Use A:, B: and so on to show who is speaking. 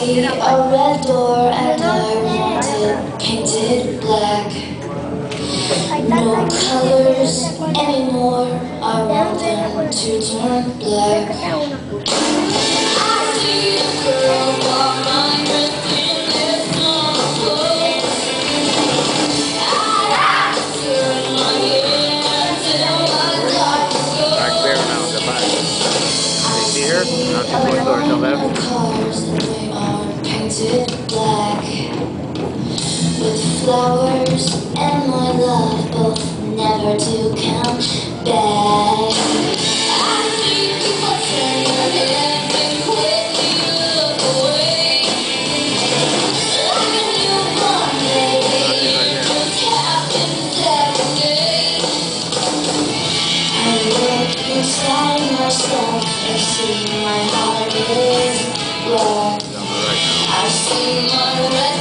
A: see a red door and I want it painted black. No colors anymore, I want them to turn black. I see a girl while my drifting is on close. I have to turn my head till my lights go.
B: Back there now, the back. You see her? Now she's going towards the left.
A: Cars and they are painted black, with flowers and my love both never to come back. I see people turn their heads and quickly look away, like a newborn baby just happens every day. I look inside myself and see my heart is black.
B: Down the right now.
A: I see my red